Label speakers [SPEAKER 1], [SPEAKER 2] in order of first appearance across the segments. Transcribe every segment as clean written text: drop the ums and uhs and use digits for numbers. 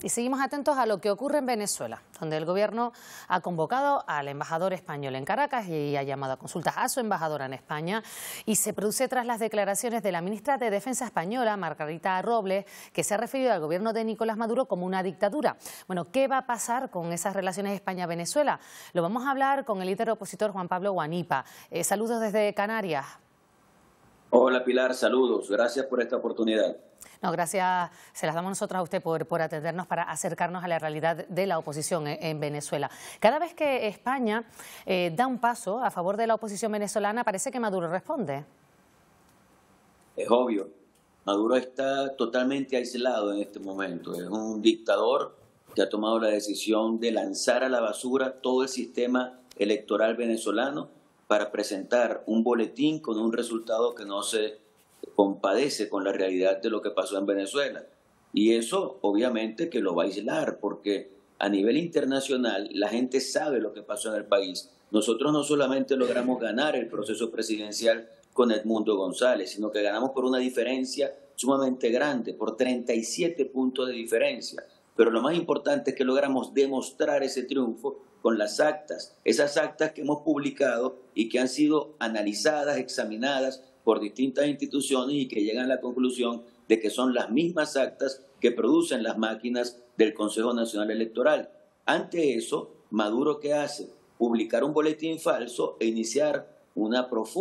[SPEAKER 1] Y seguimos atentos a lo que ocurre en Venezuela, donde el gobierno ha convocado al embajador español en Caracas y ha llamado a consultas a su embajadora en España. Y se produce tras las declaraciones de la ministra de Defensa española, Margarita Robles, que se ha referido al gobierno de Nicolás Maduro como una dictadura. Bueno, ¿qué va a pasar con esas relaciones España-Venezuela? Lo vamos a hablar con el líder opositor Juan Pablo Guanipa. Saludos desde Canarias.
[SPEAKER 2] Hola Pilar, saludos. Gracias por esta oportunidad.
[SPEAKER 1] No, gracias, se las damos nosotros a usted por atendernos para acercarnos a la realidad de la oposición en Venezuela. Cada vez que España da un paso a favor de la oposición venezolana, parece que Maduro responde.
[SPEAKER 2] Es obvio, Maduro está totalmente aislado en este momento. Es un dictador que ha tomado la decisión de lanzar a la basura todo el sistema electoral venezolano para presentar un boletín con un resultado que no se compadece con la realidad de lo que pasó en Venezuela. Y eso obviamente que lo va a aislar, porque a nivel internacional la gente sabe lo que pasó en el país. Nosotros no solamente logramos ganar el proceso presidencial con Edmundo González, sino que ganamos por una diferencia sumamente grande, por 37 puntos de diferencia. Pero lo más importante es que logramos demostrar ese triunfo con las actas, esas actas que hemos publicado y que han sido analizadas, examinadas por distintas instituciones y que llegan a la conclusión de que son las mismas actas que producen las máquinas del Consejo Nacional Electoral. Ante eso, ¿Maduro qué hace? Publicar un boletín falso e iniciar un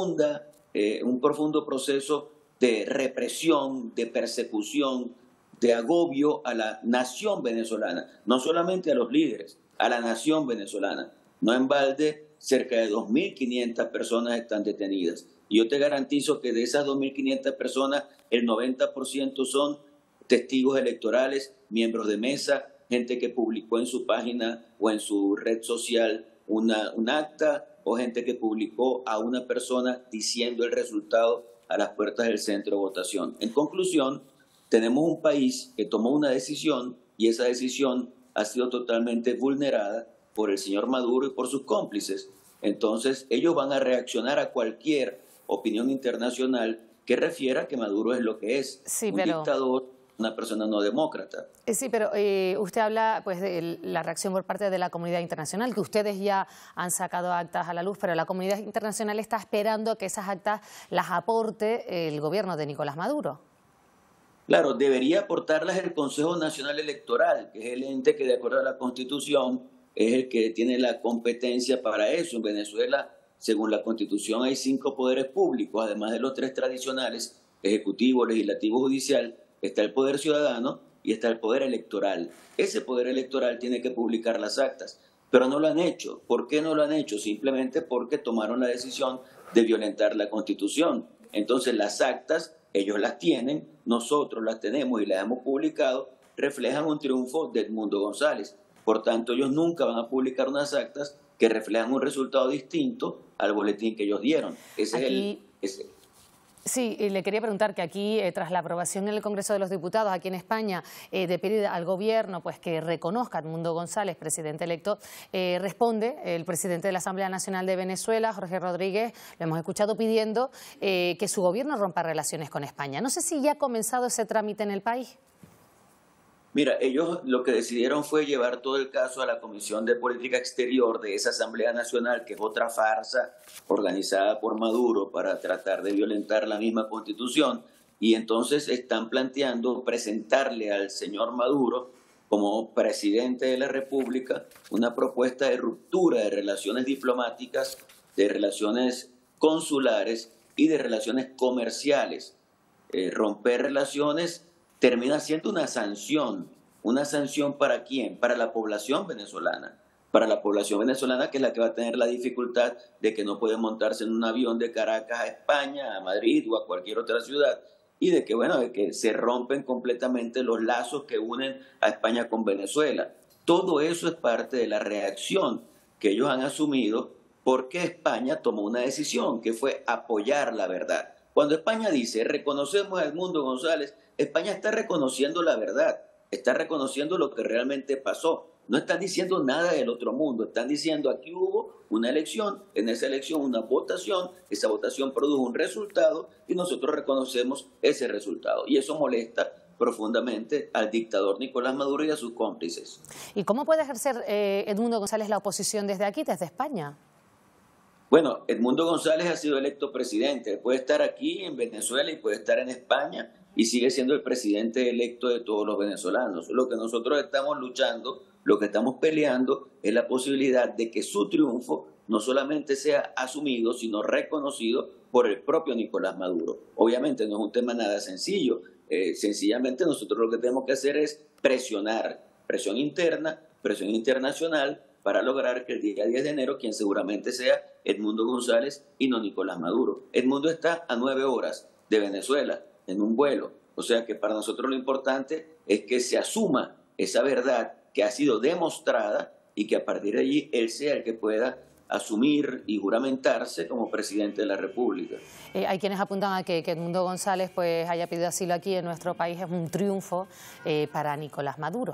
[SPEAKER 2] profundo proceso de represión, de persecución, de agobio a la nación venezolana, no solamente a los líderes, a la nación venezolana. No en balde, cerca de 2.500 personas están detenidas. Y yo te garantizo que de esas 2.500 personas, el 90% son testigos electorales, miembros de mesa, gente que publicó en su página o en su red social un acta, o gente que publicó a una persona diciendo el resultado a las puertas del centro de votación. En conclusión, tenemos un país que tomó una decisión y esa decisión ha sido totalmente vulnerada por el señor Maduro y por sus cómplices. Entonces, ellos van a reaccionar a cualquier opinión internacional que refiera que Maduro es lo que es, un dictador, una persona no demócrata.
[SPEAKER 1] Sí, pero usted habla pues de la reacción por parte de la comunidad internacional, que ustedes ya han sacado actas a la luz, pero la comunidad internacional está esperando que esas actas las aporte el gobierno de Nicolás Maduro.
[SPEAKER 2] Claro, debería aportarlas el Consejo Nacional Electoral, que es el ente que de acuerdo a la Constitución es el que tiene la competencia para eso. En Venezuela, según la Constitución, hay 5 poderes públicos, además de los 3 tradicionales, ejecutivo, legislativo, judicial, está el poder ciudadano y está el poder electoral. Ese poder electoral tiene que publicar las actas, pero no lo han hecho. ¿Por qué no lo han hecho? Simplemente porque tomaron la decisión de violentar la Constitución. Entonces las actas, ellos las tienen, nosotros las tenemos y las hemos publicado, reflejan un triunfo de Edmundo González. Por tanto, ellos nunca van a publicar unas actas que reflejan un resultado distinto al boletín que ellos dieron.
[SPEAKER 1] Sí, le quería preguntar que aquí, tras la aprobación en el Congreso de los Diputados, aquí en España, de pedir al gobierno pues, que reconozca a Edmundo González, presidente electo, responde el presidente de la Asamblea Nacional de Venezuela, Jorge Rodríguez, lo hemos escuchado pidiendo que su gobierno rompa relaciones con España. No sé si ya ha comenzado ese trámite en el país.
[SPEAKER 2] Mira, ellos lo que decidieron fue llevar todo el caso a la Comisión de Política Exterior de esa Asamblea Nacional, que es otra farsa organizada por Maduro para tratar de violentar la misma Constitución, y entonces están planteando presentarle al señor Maduro, como presidente de la República, una propuesta de ruptura de relaciones diplomáticas, de relaciones consulares y de relaciones comerciales. Romper relaciones termina siendo una sanción. ¿Una sanción para quién? Para la población venezolana. Para la población venezolana, que es la que va a tener la dificultad de que no puede montarse en un avión de Caracas a España, a Madrid o a cualquier otra ciudad. Y de que, bueno, de que se rompen completamente los lazos que unen a España con Venezuela. Todo eso es parte de la reacción que ellos han asumido porque España tomó una decisión, que fue apoyar la verdad. Cuando España dice, reconocemos a Edmundo González, España está reconociendo la verdad, está reconociendo lo que realmente pasó. No están diciendo nada del otro mundo, están diciendo aquí hubo una elección, en esa elección una votación, esa votación produjo un resultado y nosotros reconocemos ese resultado. Y eso molesta profundamente al dictador Nicolás Maduro y a sus cómplices.
[SPEAKER 1] ¿Y cómo puede ejercer Edmundo González la oposición desde aquí, desde España?
[SPEAKER 2] Bueno, Edmundo González ha sido electo presidente. Puede estar aquí en Venezuela y puede estar en España y sigue siendo el presidente electo de todos los venezolanos. Lo que nosotros estamos luchando, lo que estamos peleando es la posibilidad de que su triunfo no solamente sea asumido, sino reconocido por el propio Nicolás Maduro. Obviamente no es un tema nada sencillo. Sencillamente nosotros lo que tenemos que hacer es presionar, presión interna, presión internacional, para lograr que el día 10 de enero, quien seguramente sea Edmundo González y no Nicolás Maduro. Edmundo está a 9 horas de Venezuela en un vuelo. O sea que para nosotros lo importante es que se asuma esa verdad que ha sido demostrada y que a partir de allí él sea el que pueda asumir y juramentarse como presidente de la República.
[SPEAKER 1] Hay quienes apuntan a que Edmundo González pues haya pedido asilo aquí en nuestro país, es un triunfo para Nicolás Maduro.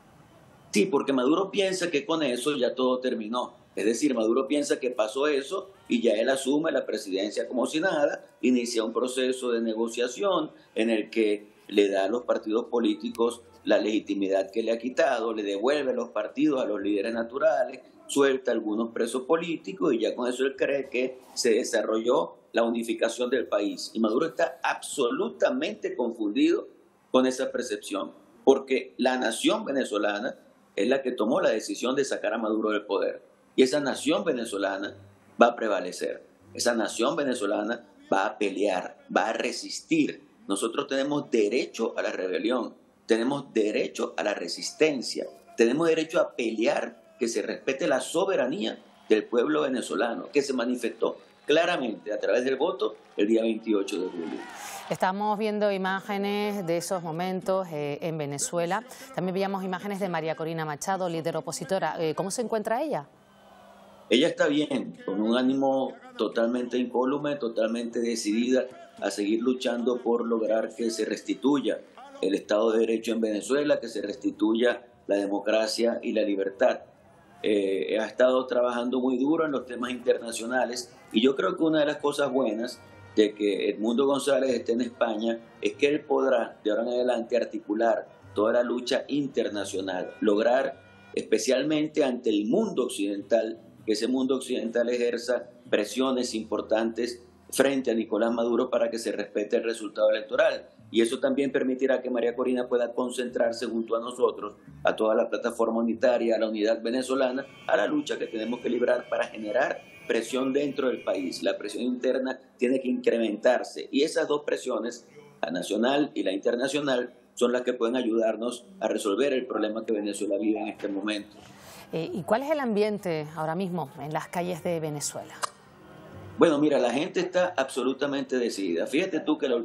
[SPEAKER 2] Sí, porque Maduro piensa que con eso ya todo terminó. Es decir, Maduro piensa que pasó eso y ya él asume la presidencia como si nada, inicia un proceso de negociación en el que le da a los partidos políticos la legitimidad que le ha quitado, le devuelve los partidos a los líderes naturales, suelta algunos presos políticos y ya con eso él cree que se desarrolló la unificación del país. Y Maduro está absolutamente confundido con esa percepción, porque la nación venezolana es la que tomó la decisión de sacar a Maduro del poder. Y esa nación venezolana va a prevalecer. Esa nación venezolana va a pelear, va a resistir. Nosotros tenemos derecho a la rebelión, tenemos derecho a la resistencia, tenemos derecho a pelear, que se respete la soberanía del pueblo venezolano, que se manifestó claramente a través del voto el día 28 de julio.
[SPEAKER 1] Estamos viendo imágenes de esos momentos en Venezuela. También veíamos imágenes de María Corina Machado, líder opositora. ¿Cómo se encuentra ella?
[SPEAKER 2] Ella está bien, con un ánimo totalmente incólume, totalmente decidida a seguir luchando por lograr que se restituya el Estado de Derecho en Venezuela, que se restituya la democracia y la libertad. Ha estado trabajando muy duro en los temas internacionales y yo creo que una de las cosas buenas de que Edmundo González esté en España es que él podrá de ahora en adelante articular toda la lucha internacional, lograr especialmente ante el mundo occidental, que ese mundo occidental ejerza presiones importantes frente a Nicolás Maduro para que se respete el resultado electoral. Y eso también permitirá que María Corina pueda concentrarse junto a nosotros, a toda la plataforma unitaria, a la unidad venezolana, a la lucha que tenemos que librar para generar presión dentro del país. La presión interna tiene que incrementarse y esas dos presiones, la nacional y la internacional, son las que pueden ayudarnos a resolver el problema que Venezuela vive en este momento.
[SPEAKER 1] ¿Y cuál es el ambiente ahora mismo en las calles de Venezuela?
[SPEAKER 2] Bueno, mira, la gente está absolutamente decidida. Fíjate tú que la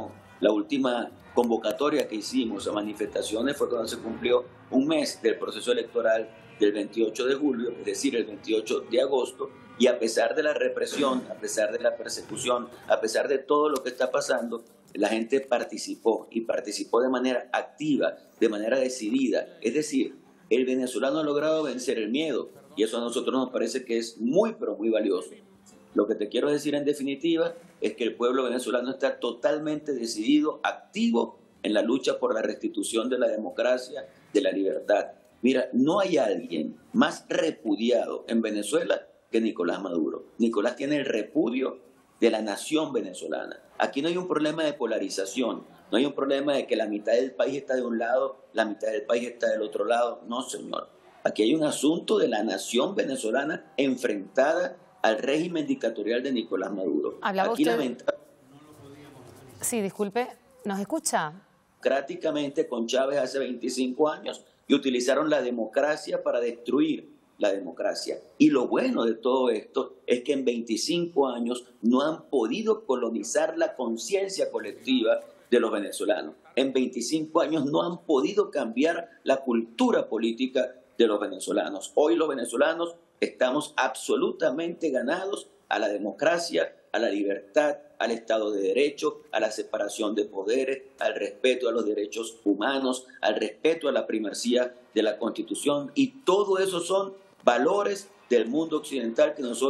[SPEAKER 2] última convocatoria que hicimos a manifestaciones fue cuando se cumplió un mes del proceso electoral del 28 de julio, es decir, el 28 de agosto, y a pesar de la represión, a pesar de la persecución, a pesar de todo lo que está pasando, la gente participó y participó de manera activa, de manera decidida. Es decir, el venezolano ha logrado vencer el miedo y eso a nosotros nos parece que es muy, pero muy valioso. Lo que te quiero decir en definitiva es que el pueblo venezolano está totalmente decidido, activo en la lucha por la restitución de la democracia, de la libertad. Mira, no hay alguien más repudiado en Venezuela que Nicolás Maduro. Nicolás tiene el repudio de la nación venezolana. Aquí no hay un problema de polarización, no hay un problema de que la mitad del país está de un lado, la mitad del país está del otro lado. No, señor. Aquí hay un asunto de la nación venezolana enfrentada al régimen dictatorial de Nicolás Maduro.
[SPEAKER 1] ¿Hablaba
[SPEAKER 2] aquí
[SPEAKER 1] usted? Sí, disculpe, ¿nos escucha?
[SPEAKER 2] Democráticamente con Chávez hace 25 años y utilizaron la democracia para destruir la democracia. Y lo bueno de todo esto es que en 25 años no han podido colonizar la conciencia colectiva de los venezolanos. En 25 años no han podido cambiar la cultura política de los venezolanos. Hoy los venezolanos estamos absolutamente ganados a la democracia, a la libertad, al Estado de Derecho, a la separación de poderes, al respeto a los derechos humanos, al respeto a la primacía de la Constitución. Y todo eso son valores del mundo occidental que nosotros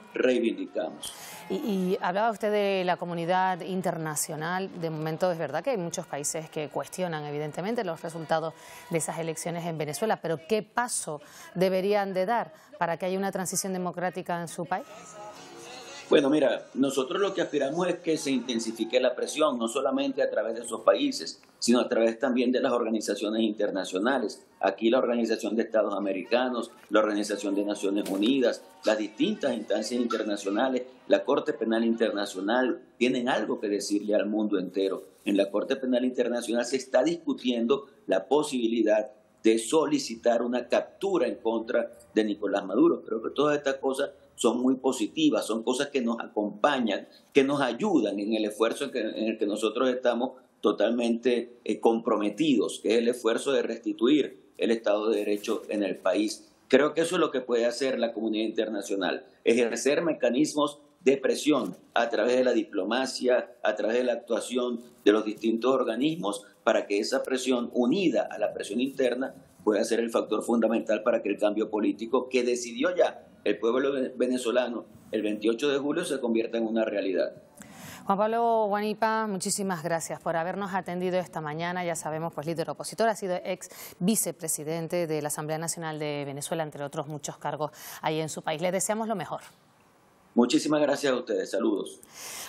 [SPEAKER 2] reivindicamos.
[SPEAKER 1] Y hablaba usted de la comunidad internacional. De momento es verdad que hay muchos países que cuestionan evidentemente los resultados de esas elecciones en Venezuela, pero ¿qué paso deberían de dar para que haya una transición democrática en su país?
[SPEAKER 2] Bueno, mira, nosotros lo que aspiramos es que se intensifique la presión, no solamente a través de esos países, sino a través también de las organizaciones internacionales. Aquí la Organización de Estados Americanos, la Organización de Naciones Unidas, las distintas instancias internacionales, la Corte Penal Internacional, tienen algo que decirle al mundo entero. En la Corte Penal Internacional se está discutiendo la posibilidad de solicitar una captura en contra de Nicolás Maduro. Creo que todas estas cosas son muy positivas, son cosas que nos acompañan, que nos ayudan en el esfuerzo en el que nosotros estamos totalmente comprometidos, que es el esfuerzo de restituir el Estado de Derecho en el país. Creo que eso es lo que puede hacer la comunidad internacional, ejercer mecanismos de presión a través de la diplomacia, a través de la actuación de los distintos organismos, para que esa presión unida a la presión interna pueda ser el factor fundamental para que el cambio político que decidió ya el pueblo venezolano el 28 de julio se convierta en una realidad.
[SPEAKER 1] Juan Pablo Guanipa, muchísimas gracias por habernos atendido esta mañana. Ya sabemos, pues líder opositor, ha sido ex vicepresidente de la Asamblea Nacional de Venezuela, entre otros muchos cargos ahí en su país. Le deseamos lo mejor.
[SPEAKER 2] Muchísimas gracias a ustedes. Saludos.